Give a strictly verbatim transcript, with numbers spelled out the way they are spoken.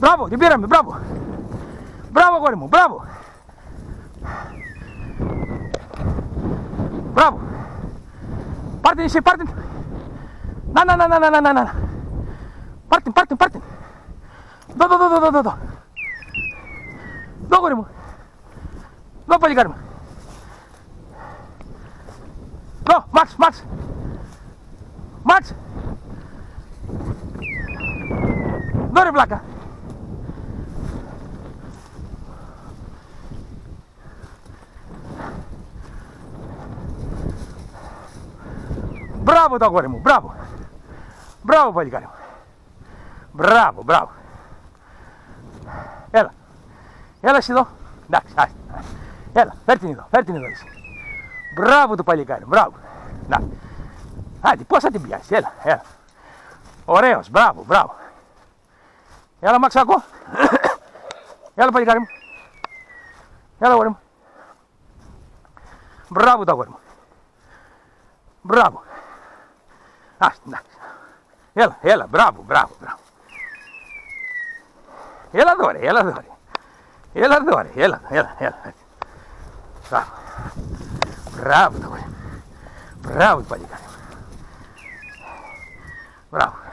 Μπράβο, την πήραμε, μπράβο. Μπράβο, αγόρι μου, μπράβο. Μπράβο. Πάρ' την εσύ, πάρ' την. Να, να, να, να, να, να, να. Πάρ' την, πάρ' την, πάρ' την. Δω, δω, δω, δω, δω, δω. Δω, αγόρι μου. Δω, παλικάρι μου. Δω, μάτς, μάτς. Μάτς. Δω, ρε βλάκα. Μπράβο το αγόρι μου, μπράβο. Μπράβο παλικάρι μου. Μπράβο, μπράβο. Έλα. Έλα εσύ εδώ. Εντάξει, άστα. Έλα, φέρ την εδώ, φέρ την εδώ εσύ. Μπράβο το παλικάρι, μπράβο. Να. Άντε, πώς θα την πιάσεις, έλα, έλα. Ωραίος, μπράβο, μπράβο. Έλα Μαξάκο. Έλα παλικάρι μου. Έλα αγόρι μου. Μπράβο το αγόρι μου. Μπράβο. Άστα, εντάξει. Έλα, έλα, μπράβο, μπράβο, μπράβο. Έλα εδώ ρε, έλα εδώ ρε. Έλα εδώ ρε, έλα, έλα, έλα. Μπράβο. Μπράβο το αγόρι. Μπράβο το παλικάρι. Μπράβο.